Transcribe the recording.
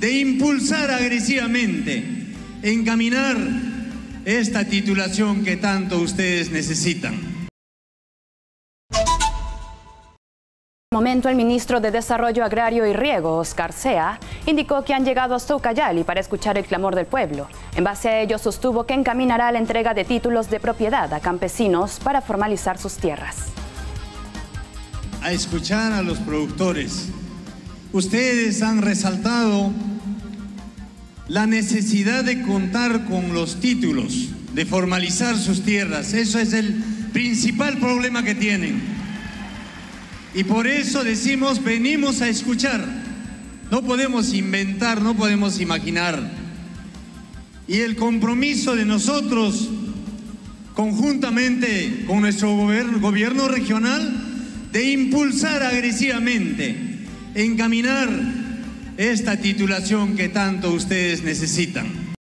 de impulsar agresivamente, encaminar esta titulación que tanto ustedes necesitan. En este momento, el ministro de Desarrollo Agrario y Riego, Oscar Sea, indicó que han llegado hasta Ucayali para escuchar el clamor del pueblo. En base a ello, sostuvo que encaminará la entrega de títulos de propiedad a campesinos para formalizar sus tierras. A escuchar a los productores. Ustedes han resaltado la necesidad de contar con los títulos, de formalizar sus tierras. Eso es el principal problema que tienen. Y por eso decimos, venimos a escuchar. No podemos inventar, no podemos imaginar. Y el compromiso de nosotros, conjuntamente con nuestro gobierno regional, de impulsar agresivamente, encaminar esta titulación que tanto ustedes necesitan.